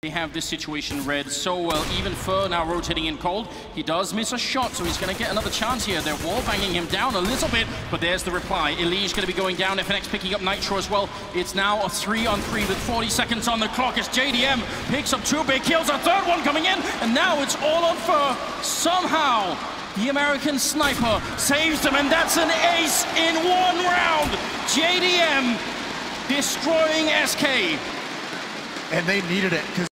They have this situation read so well. Even Fur now rotating in cold. He does miss a shot, so he's going to get another chance here. They're wall banging him down a little bit, but there's the reply. Elige going to be going down. FNX picking up Nitro as well. It's now a 3-on-3 with 40 seconds on the clock as JDM picks up 2 big kills. A third one coming in, and now it's all on Fur. Somehow, the American sniper saves them, and that's an ace in 1 round. JDM destroying SK. And they needed it.